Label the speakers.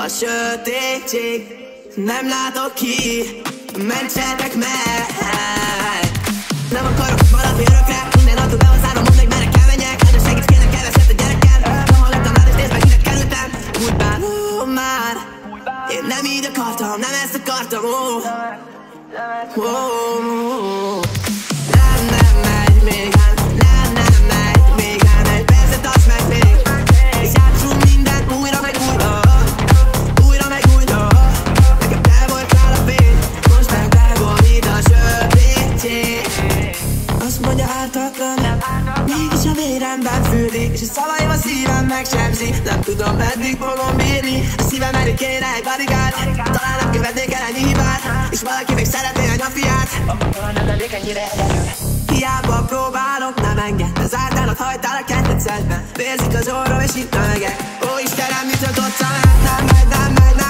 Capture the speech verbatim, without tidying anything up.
Speaker 1: a sötétség, nem látok ki, mentsetek meg. Nem akarok maradni örökre, minden attól behozárom, mondd meg merre kell menjek. Nagyon segíts, kérlek, keveset a gyerekkel. Nem hallottam rád és nézd meg, ide kerültem. Úgy bánom már, én nem így akartam, nem ezt akartam. Oh. Oh, oh, oh. Nem, nem megy még ám, nem, nem megy még ám. Egy percet tarts meg még, és játszunk minden újra meg újra. Újra meg újra. Nekem te voltál a fény, most meg beborít a sötétség. Azt mondja ártatlan, mégis a véremben fürdik, és a szavaim a szívem megsebzi. Nem tudom meddig fogom bírni, a szívem elég kéne egy bodyguard. Talán nem követnék el ennyi hibát, és valaki még szeretné a fiát. Akkor nem lennék ennyire egyedül. Hiába próbálok, nem enged, az ártának hajtál a ketrecedbe. Vérzik az orrom és itt a megek. Ó Istenem, mit adott a meg, nem megy, nem megy,